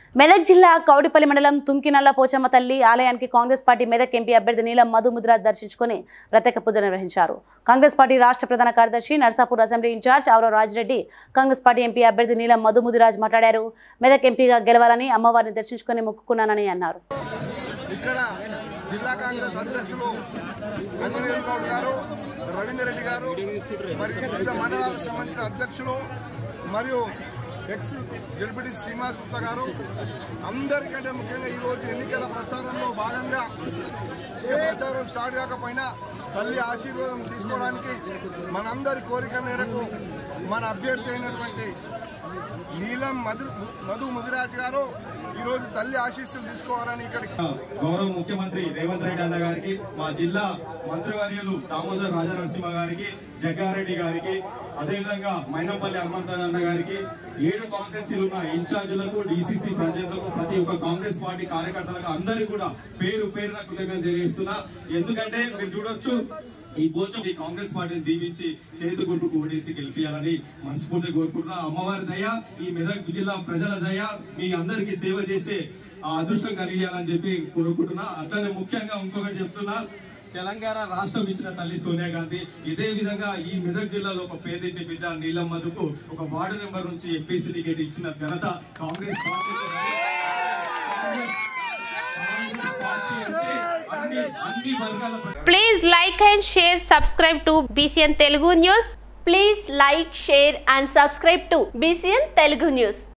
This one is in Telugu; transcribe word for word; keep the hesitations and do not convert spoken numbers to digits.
మెదక్ జిల్లా కౌడిపల్లి మండలం తుంకినల్ల పోచమ్మ తల్లి ఆలయానికి కాంగ్రెస్ పార్టీ మెదక్ ఎంపీ అభ్యర్థి నీలం మధు ముదిరాజ్ దర్శించుకుని ప్రత్యేక పూజలు నిర్వహించారు. కాంగ్రెస్ పార్టీ రాష్ట్ర ప్రధాన కార్యదర్శి Narsapur assembly in-charge Avara Rajireddy Congress party MP అభ్యర్థి నీలం మధు ముదిరాజ్ మాట్లాడారు. మెదక్ ఎంపీగా గెలవాలని అమ్మవారిని దర్శించుకుని మొక్కుకున్నానని అన్నారు. ఇక్కడ జిల్లా కాంగ్రెస్ అధ్యక్షులు గంగినేని గౌడ్ గారు, రవీందర్ రెడ్డి గారు, మరియు వివిధ మండలాలకు సంబంధించిన అధ్యక్షులు మరియు ఎక్స్ జడ్పీటీ శ్రీనివాస్ గుప్తా గారు, అందరికంటే ముఖ్యంగా ఈరోజు ఎన్నికల ప్రచారంలో భాగంగా ప్రచారం స్టార్ట్ కాకపోయినా తల్లి ఆశీర్వాదం తీసుకోవడానికి మనందరి కోరిక మేరకు మన అభ్యర్థి అయినటువంటి నీలం మధు మధు ముదిరాజ్ గారు ఈరోజు తల్లి ఆశీస్సులు తీసుకోవాలని ఇక్కడికి గౌరవ ముఖ్యమంత్రి రేవంత్ రెడ్డి అన్న గారికి, మా జిల్లా మంత్రివర్యులు దామోదర్ రాజనరసింహ గారికి, జగ్గారెడ్డి గారికి, అదేవిధంగా మైనంపల్లి హనుమంత అన్న గారికి, ఏడు కాన్స్టిట్యూన్సీలు ఉన్న ఇన్ఛార్జీలకు, డీసీసీ ప్రెసిడెంట్లకు, ప్రతి ఒక్క కాంగ్రెస్ పార్టీ కార్యకర్తలకు అందరికీ కూడా పేరు పేరున కృతజ్ఞతలు తెలియజేస్తున్నా. ఎందుకంటే మీరు చూడొచ్చు, ఈ పోచం ఈ కాంగ్రెస్ పార్టీని దీవించి చేతి గుర్తుకు ఓటేసి గెలిపించాలని మనస్ఫూర్తిగా కోరుకుంటున్నా. అమ్మవారి దయ, ఈ మెదక్ జిల్లా ప్రజల దయ మీ అందరికీ సేవ చేసే అదృష్టం కలిగేయాలని చెప్పి కోరుకుంటున్నా. అట్లనే ముఖ్యంగా ఇంకొకటి చెప్తున్నా, తెలంగాణ రాష్ట్రం ఇచ్చిన తల్లి సోనియా గాంధీ ఇదే విధంగా ఈ మెదక్ జిల్లాలో ఒక పేదింటి బిడ్డ నీలం మధుకు ఒక వార్డు నెంబర్ నుంచి ఎంపీసీ టికెట్ ఇచ్చిన ఘనత Congress party. Please like and share, subscribe to B C N Telugu News. Please like, share and subscribe to B C N Telugu News.